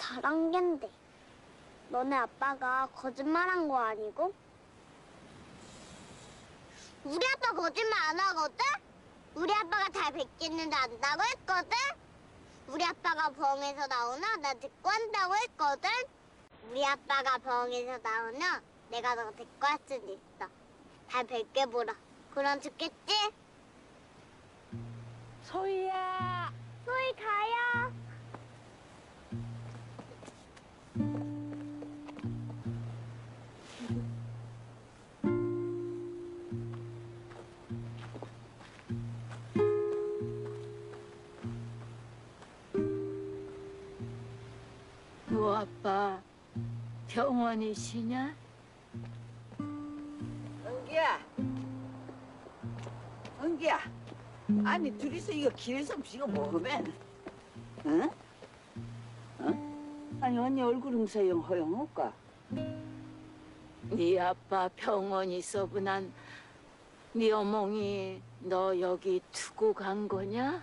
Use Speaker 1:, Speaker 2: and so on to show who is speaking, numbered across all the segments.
Speaker 1: 잘한 겐데. 너네 아빠가 거짓말한 거 아니고? 우리 아빠 거짓말 안 하거든? 우리 아빠가 잘 뵙겠는데 안다고 했거든? 우리 아빠가 병에서 나오나 나 데리고 한다고 했거든? 우리 아빠가 병에서 나오면 내가 너 데리고 할 수도 있어. 잘 뵐게 보라. 그럼 좋겠지?
Speaker 2: 소희야.
Speaker 1: 소희 가요.
Speaker 2: 너 아빠 병원이시냐?
Speaker 3: 은기야, 은기야. 아니 둘이서 이거 길에서 이거 먹으면, 응? 응? 아니 언니 얼굴 흠사용 허용할까?
Speaker 2: 네 아빠 병원 있어보난 네 어멍이 너 여기 두고 간 거냐?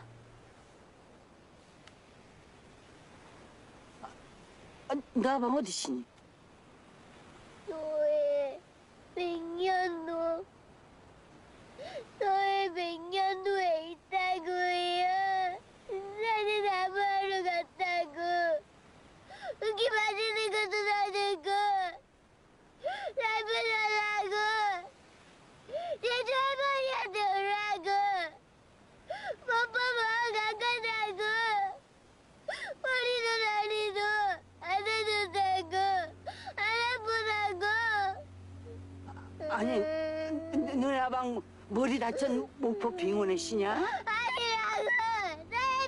Speaker 3: 나방 어디시니?
Speaker 1: 너의 백년도 너의 백년도에 있다고요. 나는 아무하러 갔다고. 여기 맛있는 것도 사주고 라면 하라고 제주 할머니한테 오라고 뽀뽀 가가라고 머리도 안 해준다고 안 아프다고.
Speaker 3: 아니 너네 아방 머리 다친 목포 병원에 시냐?
Speaker 1: 아니라고. 너의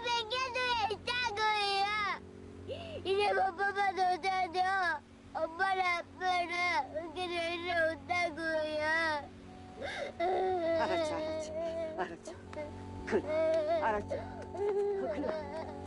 Speaker 1: 백년도에 있다고요. 이제 뽀뽀만 오자죠. 엄마랑 아빠랑 여기를 일로 온다고요.
Speaker 3: 알았지. 그래, 알았지. 그래.